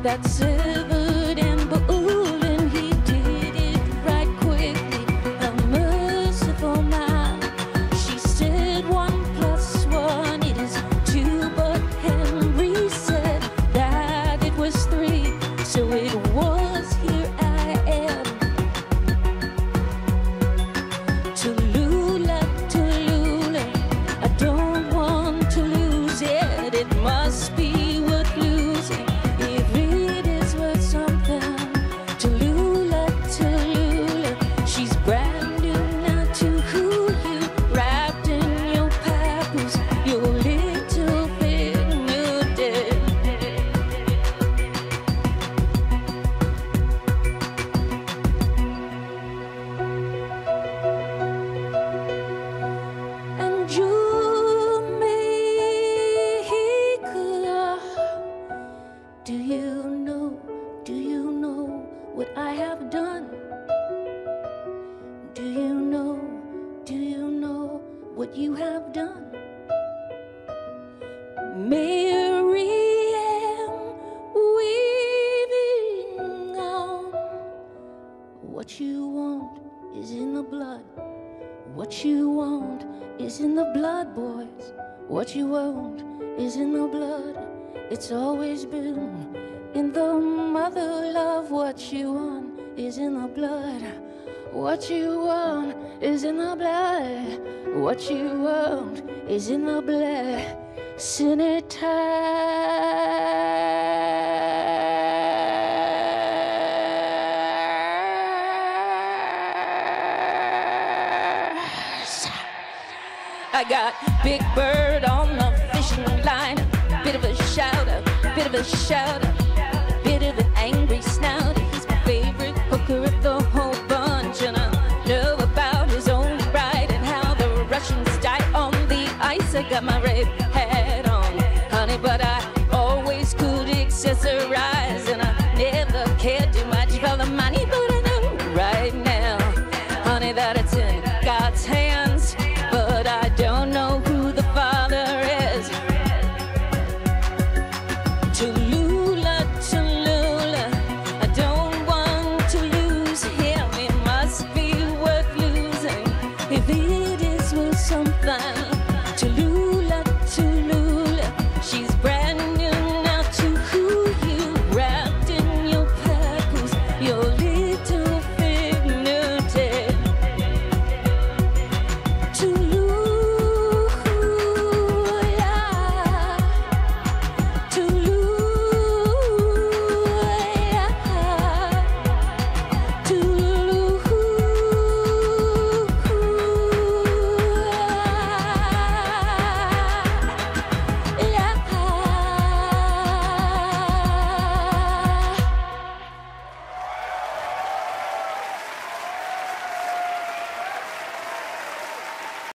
got severed and bold, and he did it right quickly. A merciful man. She said 1 + 1 it is 2, but Henry said that it was 3. So it was, here I am. Tallulah, Tallulah, I don't want to lose it. It must be worth losing if it is worth something. Tallulah, Tallulah, she's brand new now to who you, wrapped in your papoose, your little bit nuded. And Jamaica, do you know what I have done? Do you know what you have done? Mary Ann weaving on. What you want is in the blood. What you want is in the blood, boys. What you want is in the blood. It's always been in the mother love. What you want is in the blood. What you want is in the blood. What you want is in the blood. I got Big Bird on the fishing line. Bit of a shouter, bit of a shouter, bit of an angry snouter. He's my favorite hooker of the whole bunch, and I know about his own ride and how the Russians die on the ice. I got my red hat on, honey, but I always could accessorize.